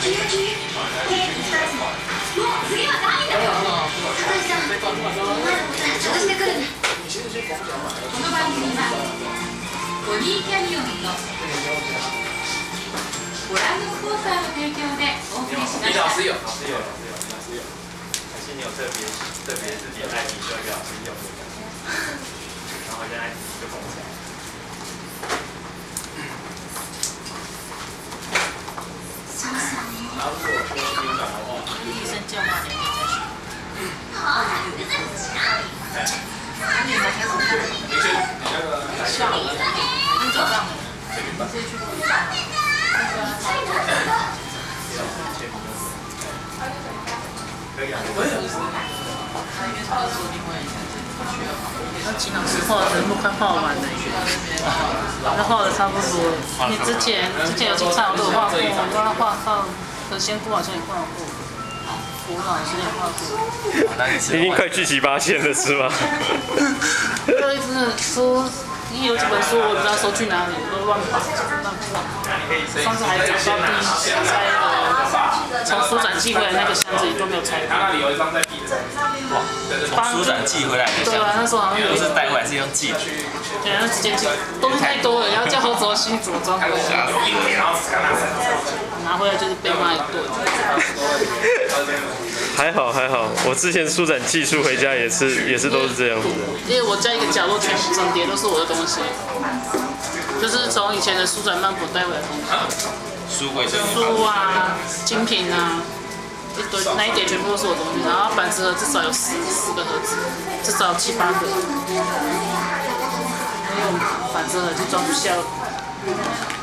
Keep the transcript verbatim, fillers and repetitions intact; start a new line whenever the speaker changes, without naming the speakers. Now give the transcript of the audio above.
ボディキャニオンのご覧のスポンサーの提供でお送りしました。
老师有，老师有，老师有，老师有。还是你有特别特别自己的爱笔需要给老师用的，然后现在就封起来。然后如果说扭转的话，
医生叫骂你再学。
好，
哎，
你才开始看。
明轩，你那个
下午了，今天早上的。
这边吧。
直接去路上。
可以啊，可以啊。
他因为他说另外一个需要跑，他经常是画人物快画完了，他画的差不多。你之前之前有几场我都有画过，我帮他画到，可仙姑好像也画过，古老师也画过。
已经快聚集八线了是吗？
就一直说，你有几本书我不知道收去哪里，我都乱放，乱放。上次还找到第一拆的，从书展寄回来那个箱子里都没有拆
他那里有一张在壁的。
哇，从书展寄回来的箱子，
对啊，那时候好像有
不是带回来是用寄的。
对，那直接寄，东西太多了，然后叫何卓新组装回来，拿回来就是被骂一顿。
还好还好，我之前书展寄书回家也是也是都是这样子。
因为我家一个角落全部整叠都是我的东西，就是从以前的书展漫谱带回来的东西，
书柜
书啊、精品啊。一堆那一叠全部都是我东西，然后板子盒至少有十四个盒子，至少七八个，因为我们板子盒就装不下。